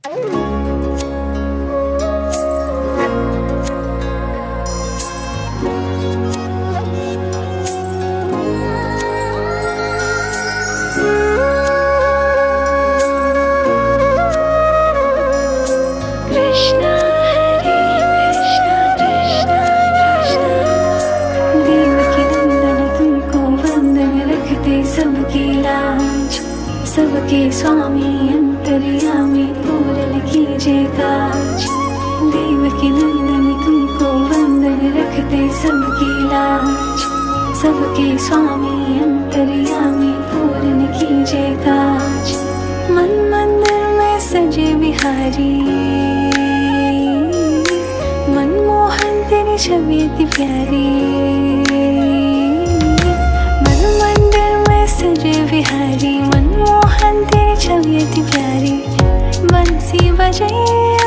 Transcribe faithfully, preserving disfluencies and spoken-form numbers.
सबके स्वामी अंतर्यामी पूरन कीजिए काज। देवकी नंदन तुमको वंदन रखते सबकी लाज। सबके स्वामी अंतर्यामी पूरन कीजिए काज। मन मंदिर में सजे बिहारी, मनमोहन तेरी छवि अति प्यारी। मन मंदिर में सजे बिहारी, मनमोहन तेरी छवि अति प्यारी। बंसी बजे